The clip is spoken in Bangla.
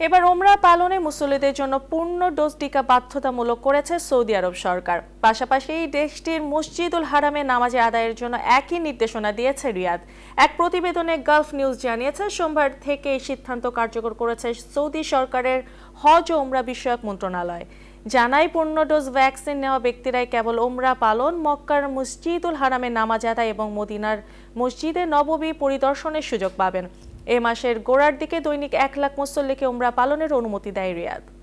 এবার ওমরা পালনে মুসল্লিদের জন্য পূর্ণ ডোজ টিকা বাধ্যতামূলক করেছে সৌদি আরব সরকার। পাশাপাশি দেশটির মসজিদুল হারামে নামাজ আদায়ের জন্য একই নির্দেশনা দিয়েছে রিয়াদ। এক প্রতিবেদনে গালফ নিউজ জানিয়েছে, সোমবার থেকে এই সিদ্ধান্ত কার্যকর করেছে সৌদি সরকারের হজ ও ওমরা বিষয়ক মন্ত্রণালয়। জানায়, পূর্ণ ডোজ ভ্যাকসিন নেওয়া ব্যক্তিরাই কেবল ওমরা পালন, মক্কার মসজিদুল হারামে নামাজ আদায় এবং মদিনার মসজিদে নববী পরিদর্শনের সুযোগ পাবেন। এ মাসের গোড়ার দিকে দৈনিক 1 লাখ মুসল্লিকে ওমরা পালনের অনুমতি দেয় রিয়াদ।